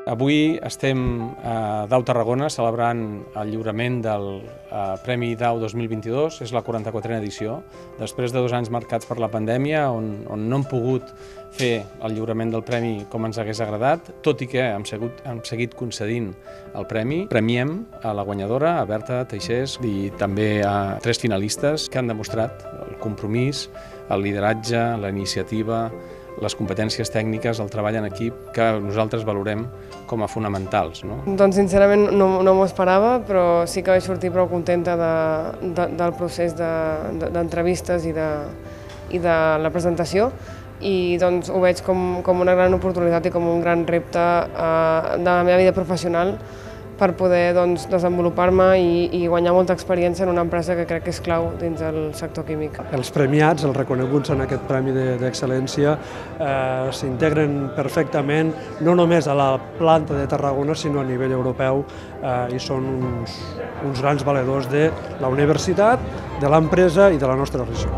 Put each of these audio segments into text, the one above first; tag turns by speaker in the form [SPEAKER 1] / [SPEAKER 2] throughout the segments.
[SPEAKER 1] Avui estem a Dau Tarragona celebrant el lliurament del Premi Dau 2022, és la 44a edició, després de 2 anys marcats per la pandèmia, on no hem pogut fer el lliurament del premi com ens hagués agradat, tot i que hem seguit concedint el premi. Premiem a la guanyadora, a Berta Teixés, i també a 3 finalistes que han demostrat el compromís, el lideratge, la iniciativa, les competències tècniques, el treball en equip, que nosaltres valorem com a fonamentals.
[SPEAKER 2] Doncs sincerament no m'ho esperava, però sí que vaig sortir prou contenta del procés d'entrevistes i de la presentació, i doncs ho veig com una gran oportunitat i com un gran repte de la meva vida professional per poder desenvolupar-me i guanyar molta experiència en una empresa que crec que és clau dins del sector químic.
[SPEAKER 3] Els premiats, els reconeguts en aquest Premi d'Excel·lència, s'integren perfectament no només a la planta de Tarragona, sinó a nivell europeu, i són uns grans valedors de la universitat, de l'empresa i de la nostra regió.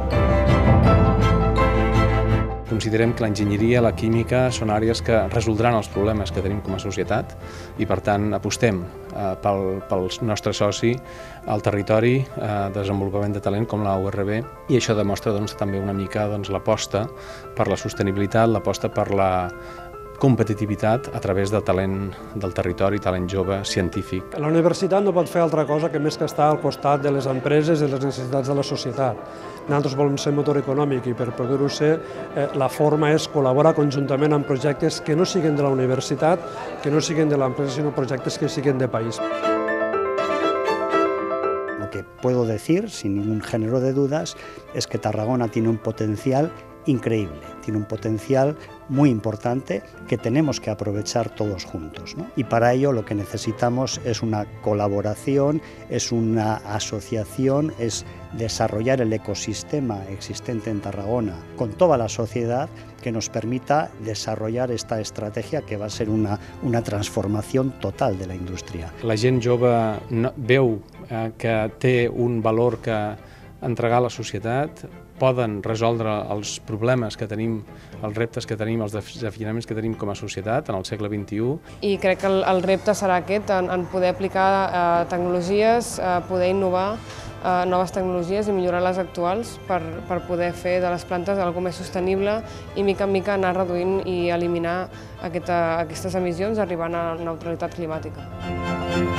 [SPEAKER 1] Considerem que l'enginyeria i la química són àrees que resoldran els problemes que tenim com a societat i, per tant, apostem pel nostre soci al territori de desenvolupament de talent com la URB, i això demostra també una mica l'aposta per la sostenibilitat, l'aposta per la competitivitat a través del talent del territori, talent jove, científic.
[SPEAKER 3] La universitat no pot fer altra cosa que més que estar al costat de les empreses i de les necessitats de la societat. Nosaltres volem ser motor econòmic i per poder-ho ser la forma és col·laborar conjuntament amb projectes que no siguin de la universitat, que no siguin de l'empresa, sinó projectes que siguin de país.
[SPEAKER 4] Lo que puedo decir, sin ningún género de dudas, es que Tarragona tiene un potencial increíble, tiene un potencial muy importante que tenemos que aprovechar todos juntos, ¿no? Y para ello lo que necesitamos es una colaboración, es una asociación, es desarrollar el ecosistema existente en Tarragona con toda la sociedad que nos permita desarrollar esta estrategia que va a ser una transformación total de la indústria.
[SPEAKER 1] La gent jove veu que té un valor que entregar a la societat, poden resoldre els problemes que tenim, els reptes que tenim, els desafiaments que tenim com a societat en el segle XXI.
[SPEAKER 2] I crec que el repte serà aquest, en poder aplicar tecnologies, poder innovar noves tecnologies i millorar les actuals per poder fer de les plantes alguna més sostenible i mica en mica anar reduint i eliminar aquestes emissions arribant a neutralitat climàtica.